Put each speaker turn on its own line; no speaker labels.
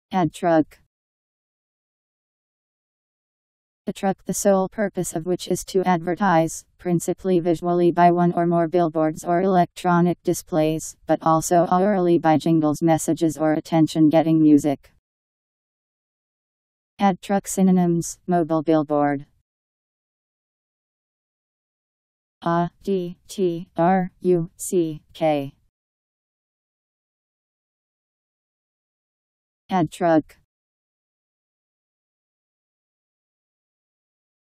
Ad truck. A truck, the sole purpose of which is to advertise, principally visually by one or more billboards or electronic displays, but also aurally by jingles, messages, or attention-getting music. Ad truck synonyms: mobile billboard. Advertise. Ad truck.